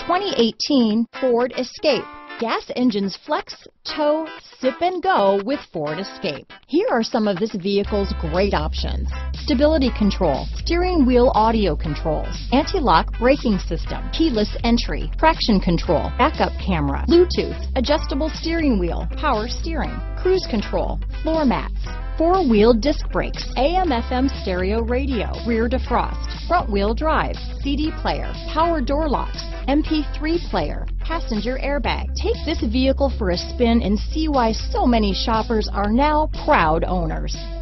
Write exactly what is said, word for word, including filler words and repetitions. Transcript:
twenty eighteen Ford Escape. Gas engines flex, tow, sip and go with Ford Escape. Here are some of this vehicle's great options: stability control, steering wheel audio controls, anti-lock braking system, keyless entry, traction control, backup camera, Bluetooth, adjustable steering wheel, power steering, cruise control, floor mats, four-wheel disc brakes, A M F M stereo radio, rear defrost, front-wheel drive, C D player, power door locks, M P three player, passenger airbag. Take this vehicle for a spin and see why so many shoppers are now proud owners.